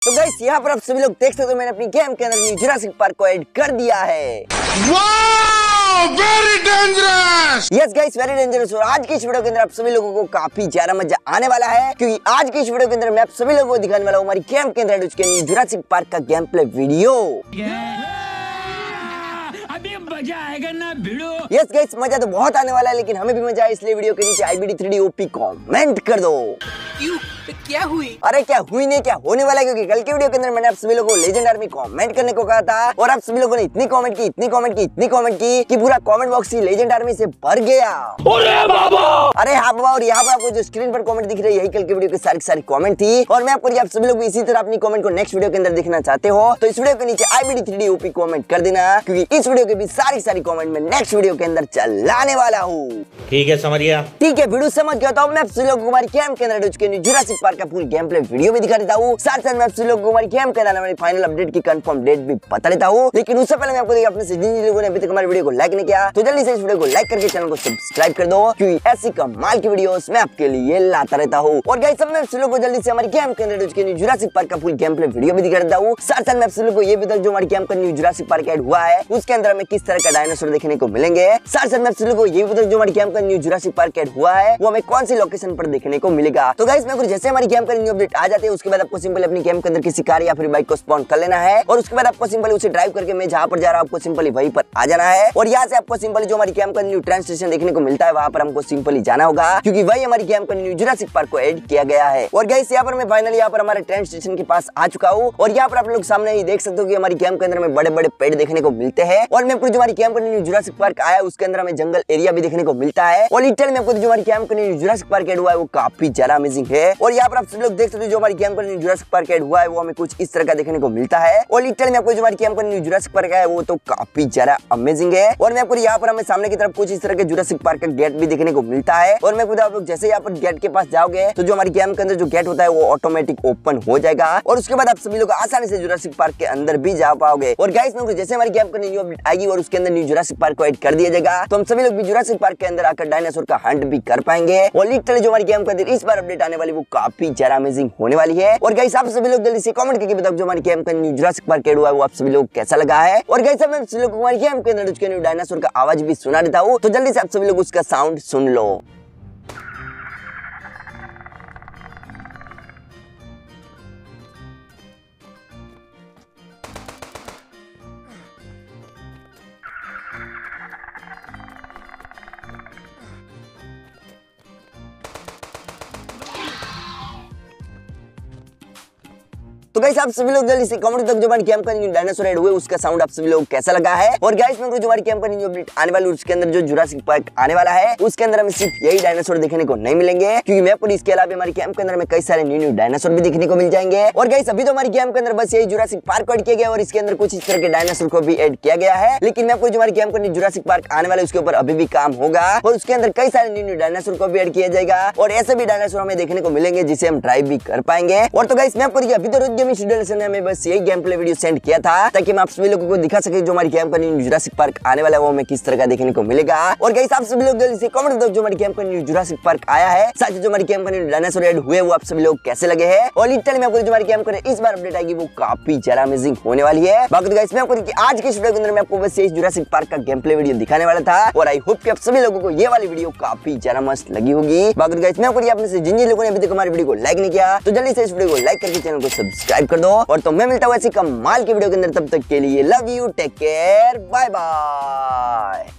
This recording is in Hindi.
तो गाइस यहाँ पर आप सभी लोग देख सकते हो मैंने अपनी गेम के अंदर न्यू जुरासिक पार्क को ऐड कर दिया है। Very dangerous. Yes guys very dangerous. और आज की इस वीडियो के अंदर आप सभी लोगों को काफी ज्यादा मजा आने वाला है, क्योंकि आज की इस वीडियो के अंदर मैं आप सभी लोगों को दिखाने वाला हूँ हमारी गेम के अंदर उसके न्यू जुरासिक पार्क का गेम प्ले वीडियो। मजा आएगा ना भिड़ो। यस गाइस मजा तो बहुत आने वाला है, लेकिन हमें भी मजा आए, इसलिए वीडियो के नीचे IBD 3D OP कमेंट कर दो। क्यों? क्या हुई? अरे क्या हुई नहीं, क्या होने वाला है, क्योंकि कल के वीडियो के अंदर मैंने आप सभी लोगों को लेजेंड आर्मी कमेंट करने को कहा था, और आप सभी लोगों ने इतनी कमेंट की कि पूरा कमेंट बॉक्स ही लेजेंड आर्मी से भर गया। अरे हाँ बाबा, और यहाँ पर आपको जो स्क्रीन पर कमेंट दिख रही है यही कल के वीडियो की सारी कमेंट थी, और मैं आपको आप सभी लोग इसी तरह अपनी कमेंट को नेक्स्ट वीडियो के अंदर देखना चाहते हो तो इस वीडियो के नीचे IBD 3D OP कमेंट कर देना, क्योंकि इस वीडियो के भी सारी कमेंट में नेक्स्ट वीडियो के अंदर चलाने वाला हूँ। ठीक है, समझ गया। ठीक है, वीडियो समझ गया तो अब मैं आप सभी लोगों को हमारी गेम के अंदर जुरासिक पार्क का पूरी गेम प्ले वीडियो भी दिखा देता हूँ। साथ मैं आप सभी लोगों को हमारी गेम के अंदर फाइनल अपडेट की कंफर्म डेट भी बता देता हूँ। लेकिन उससे पहले मैं आपको अपने से जिन लोगों ने अभी तक हमारी वीडियो को लाइक नहीं किया तो जल्दी से इस वीडियो को लाइक करके चैनल को सब्सक्राइब कर दो, क्योंकि ऐसी कमाल की वीडियोस मैं आपके लिए लाता रहता हूँ। और गाइस मैं आप सभी लोगों को जल्दी से हमारी गेम के अंदर जुरासिक पार्क का पूरी गेम प्ले वीडियो भी दिखा देता हूँ। साथ मैं आप सभी लोगों को ये भी जो हमारी गेम का न्यू जुरासिक पार्क ऐड हुआ है उसके अंदर हमें किस तरह का डायनासोर देखने को मिलेंगे। साथ मैं आप सभी लोगों को ये भी जो हमारी गेम का न्यू जुरासिक पार्क ऐड हुआ है वो हमें कौन सी लोकेशन पर देखने को मिलेगा। तो गाइस मैं जैसे हमारी गेम का न्यू अपडेट आ जाते हैं उसके बाद आपको सिंपल अपनी गेम के अंदर किसी कार या फिर बाइक को स्पॉन कर लेना है, और उसके बाद आपको सिंपली उसे ड्राइव करके मैं जहां पर जा रहा हूं आपको सिंपली वहीं पर आ जाना है। और यहाँ से आपको सिंपली जो हमारी गेम का न्यू ट्रेन स्टेशन देखने को मिलता है वहां पर हमको सिंपली जाना होगा, क्योंकि वही हमारी गेम का न्यू जुरासिक पार्क को ऐड किया गया है। और गाइस यहाँ पर मैं फाइनली यहाँ पर हमारे ट्रेन स्टेशन के पास आ चुका हूँ, और यहाँ पर आप लोग सामने ही देख सकते हो कि हमारी गेम के अंदर में बड़े बड़े पेड़ देखने को मिलते हैं। और मैं जो हमारी गेम का न्यू जुरासिक पार्क आया उसके अंदर हमें जंगल एरिया भी देखने को मिलता है। और लिटरली में आपको जो हमारी गेम का न्यू जुरासिक पार्क ऐड हुआ है वो काफी ज्यादा अमेजिंग है। और यहाँ पर आप सब लोग देख सकते हो जो हमारी गेम का न्यू जुरासिक पार्क ऐड हुआ है वो हमें कुछ इस तरह का देखने को मिलता है। और लिटरली में आपको जो हमारी गेम का न्यू जुरासिक पार्क है वो तो काफी ज्यादा अमेजिंग है। और मैं आपको यहाँ पर हमें सामने की तरफ कुछ इस तरह के जुरासिक पार्क का गेट भी देखने को मिलता है। और मैं खुद आप लोग जैसे यहाँ पर गेट के पास जाओगे तो जो हमारी गेम के अंदर जो गेट होता है वो ऑटोमेटिक ओपन हो जाएगा, और उसके बाद आप सभी लोग आसानी से जुरासिक पार्क के अंदर भी जा पाओगे। और गाइस मैं जैसे हमारी गेम का न्यू अपडेट आएगी और उसके अंदर न्यू जुरासिक पार्क को ऐड कर दिया जाएगा तो हम सभी लोग भी जुरासिक पार्क के अंदर आकर डायनासोर का हंट भी कर पाएंगे। और लिटरली जो हमारी गेम के अंदर इस बार अपडेट आने वाली वो काफी ज्यादा अमेजिंग होने वाली है। और गाइस आप सभी लोग जल्दी से कमेंट करके बताओ जो हमारी गेम का न्यू जुरासिक पार्क ऐड हुआ है वो आप सभी लोग कैसा लगा है। और गाइस मैं आप सभी लोग को हमारी गेम के अंदर उसके न्यू डायनासोर का आवाज भी सुना देता हूँ, तो जल्दी से आप सभी लोग उसका साउंड सुन लो। तो गाइस आप सभी लोग जल्दी से कमेंट तक जो हमारी गेम का न्यू डायनासोर ऐड हुए उसका साउंड आप सभी लोग कैसा लगा है। और गाइस मैं जो हमारी गेम का न्यू अपडेट आने वाली उसके अंदर जो जुरासिक पार्क आने वाला है उसके अंदर हमें सिर्फ यही डायनासोर देखने को नहीं मिलेंगे, क्योंकि मैं पूरी इसके अलावा हमारी गेम के अंदर में कई सारे न्यू डायनासोर भी देखने को मिल जाएंगे। और गाइस अभी तो हमारी गेम के अंदर बस यही जुरासिक पार्क ऐड किया गया और इसके अंदर कुछ इस तरह के डायनासोर को भी ऐड किया गया है, लेकिन मैं जो हमारी गेम का न्यू जुरासिक पार्क आने वाला है उसके ऊपर अभी भी काम होगा, और उसके अंदर कई सारे न्यू डायनासोर को भी ऐड किया जाएगा, और ऐसे भी डायनासोर हमें देखने को मिलेंगे जिसे हम ड्राइव भी कर पाएंगे। और तो गाइस मैं पूरी अभी तो रोज गेमिंग स्टूडियो ने बस यही गेम प्ले वीडियो सेंड किया था ताकि मैं आप सभी लोगों को दिखा सके जो हमारी गेम का न्यू जुरासिक पार्क आने वाला है वो हमें किस तरह का देखने को मिलेगा। और गाइस आप सभी लोग जल्दी से कमेंट दो जो हमारी गेम का न्यू जुरासिक पार्क आया है, साथ ही जो हमारी गेम का न्यू डायनासोर ऐड हुए वो आप सभी लोग कैसे लगे हैं। और लिटरली मैं आपको जो हमारी गेम का इस बार अपडेट आएगी वो काफी ज्यादा अमेजिंग होने वाली है। बाकी तो गाइस मैं आपको आज के वीडियो के अंदर मैं आपको बस यही जुरासिक पार्क का गेम प्ले वीडियो दिखाने वाला था, और आई होप कि आप सभी लोगों को ये वाली वीडियो काफी ज्यादा मस्त लगी होगी। बाकी तो गाइस मैं आपको अपने से जिन लोगों ने अभी तक हमारी वीडियो को लाइक नहीं किया तो जल्दी से इस वीडियो को लाइक करके चैनल को सब्सक्राइब कर दो। और तो मैं मिलता हूँ ऐसी कमाल की वीडियो के अंदर, तब तक के लिए love you, take care, bye bye.